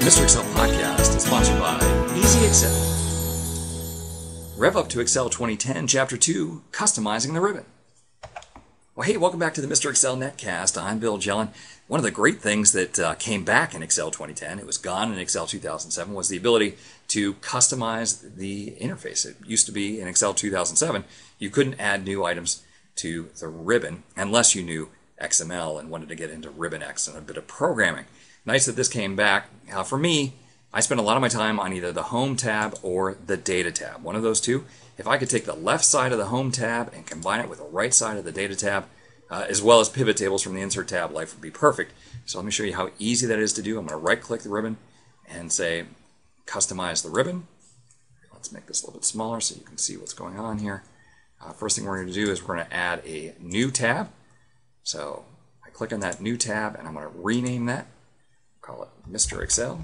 The Mr. Excel podcast is sponsored by Easy Excel. Rev up to Excel 2010, Chapter 2, Customizing the Ribbon. Well, hey, welcome back to the Mr. Excel Netcast. I'm Bill Jelen. One of the great things that came back in Excel 2010, it was gone in Excel 2007, was the ability to customize the interface. It used to be in Excel 2007, you couldn't add new items to the ribbon unless you knew XML and wanted to get into RibbonX and a bit of programming. Nice that this came back. For me, I spend a lot of my time on either the Home tab or the Data tab. One of those two. If I could take the left side of the Home tab and combine it with the right side of the Data tab, as well as pivot tables from the Insert tab, life would be perfect. So let me show you how easy that is to do. I'm going to right-click the ribbon and say, Customize the ribbon. Let's make this a little bit smaller so you can see what's going on here. First thing we're going to do is we're going to add a new tab. So I click on that new tab and I'm going to rename that. Call it Mr. Excel.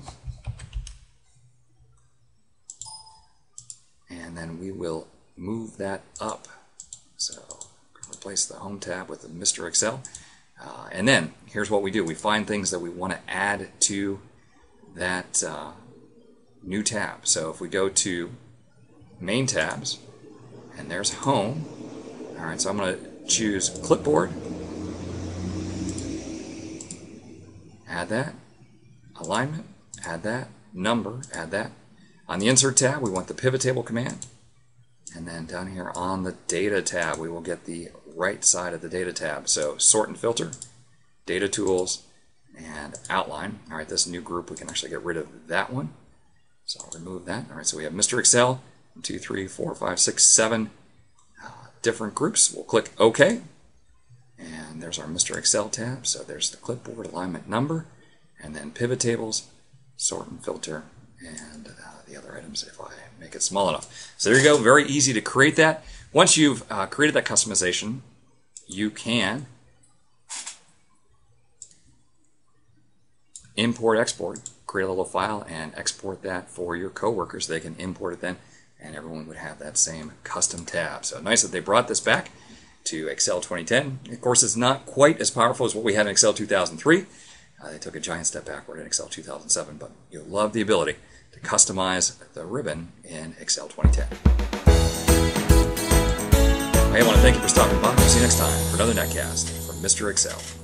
And then we will move that up. So replace the Home tab with the Mr. Excel. And then here's what we do. We find things that we want to add to that new tab. So if we go to Main tabs, and there's Home. All right, so I'm going to choose Clipboard. Add that. Alignment, add that. Number, add that. On the Insert tab, we want the Pivot Table command. And then down here on the Data tab, we will get the right side of the Data tab. So Sort and Filter, Data Tools, and Outline. All right, this new group, we can actually get rid of that one. So I'll remove that. All right, so we have Mr. Excel, 1, 2, 3, 4, 5, 6, 7 different groups. We'll click OK. And there's our Mr. Excel tab. So there's the Clipboard, Alignment, Number, and then Pivot Tables, Sort and Filter, and the other items if I make it small enough. So there you go. Very easy to create that. Once you've created that customization, you can import, export, create a little file, and export that for your coworkers. They can import it then, and everyone would have that same custom tab. So nice that they brought this back to Excel 2010. Of course, it's not quite as powerful as what we had in Excel 2003. They took a giant step backward in Excel 2007, but you'll love the ability to customize the ribbon in Excel 2010. Hey, I want to thank you for stopping by. See you next time for another Netcast from Mr. Excel.